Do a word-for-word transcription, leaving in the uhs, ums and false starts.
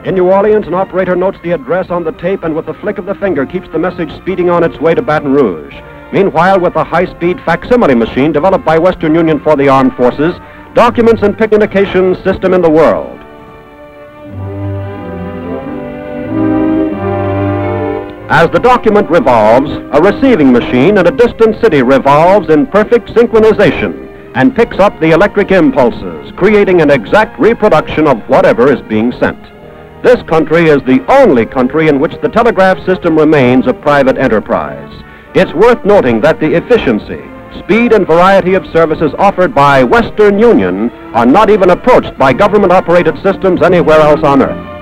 In New Orleans, an operator notes the address on the tape and with the flick of the finger keeps the message speeding on its way to Baton Rouge. Meanwhile, with a high-speed facsimile machine developed by Western Union for the armed forces, documents and communications system in the world. As the document revolves, a receiving machine in a distant city revolves in perfect synchronization and picks up the electric impulses, creating an exact reproduction of whatever is being sent. This country is the only country in which the telegraph system remains a private enterprise. It's worth noting that the efficiency, speed, and variety of services offered by Western Union are not even approached by government-operated systems anywhere else on Earth.